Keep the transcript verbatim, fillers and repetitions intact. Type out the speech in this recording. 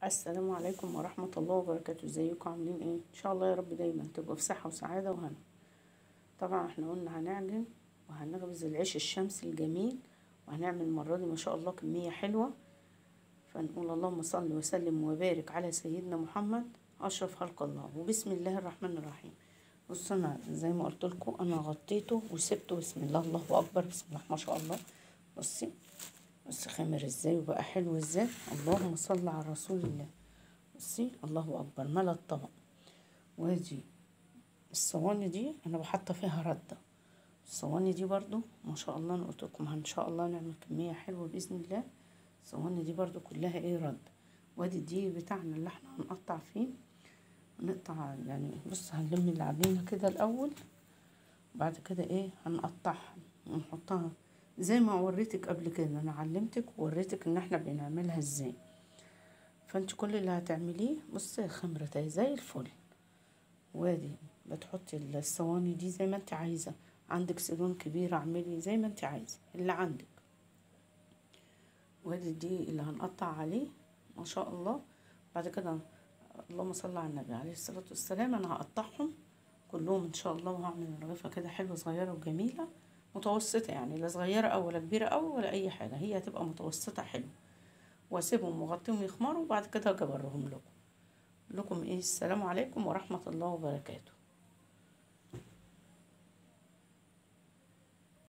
السلام عليكم ورحمة الله وبركاته. ازيكم عاملين ايه؟ ان شاء الله يا رب دايما تبقوا في صحة وسعادة وهنا. طبعا احنا قلنا هنعجن وهنخبز العيش الشمسي الجميل، وهنعمل المرة دي ما شاء الله كمية حلوة. فنقول اللهم صل وسلم وبارك على سيدنا محمد اشرف خلق الله، وبسم الله الرحمن الرحيم. بصوا انا زي ما قلت لكم انا غطيته وسبته. بسم الله الله اكبر، بسم الله ما شاء الله. بصي بصي خمر ازاي وبقى حلو ازاي. اللهم صل على رسول الله. بصي الله اكبر، ملا الطبق. وادي الصواني دي انا بحط فيها رده. الصواني دي برضو ما شاء الله انا قلت لكم ان شاء الله نعمل كميه حلوه باذن الله. الصواني دي برضو كلها ايه رد. وادي الدقيق بتاعنا اللي احنا هنقطع فيه. نقطع يعني بص هنلم العجينه كده الاول، وبعد كده ايه هنقطعها ونحطها زي ما وريتك قبل كده. انا علمتك ووريتك ان احنا بنعملها ازاي. فانت كل اللي هتعمليه بصي الخمرة اهي زي الفل. وادي بتحطي الصواني دي زي ما انت عايزة. عندك سيلون كبير اعملي زي ما انت عايزة اللي عندك. وادي دي اللي هنقطع عليه ما شاء الله. بعد كده اللهم صل على النبي عليه الصلاة والسلام. انا هقطعهم كلهم ان شاء الله، وهعمل رغيفة كده حلوة صغيرة وجميلة متوسطة، يعني لا صغيرة او ولا كبيرة او ولا اي حاجة، هي هتبقى متوسطة حلوة. واسيبهم وغطيهم يخمروا، وبعد كده اجي اوريهم لكم. لكم ايه السلام عليكم ورحمة الله وبركاته.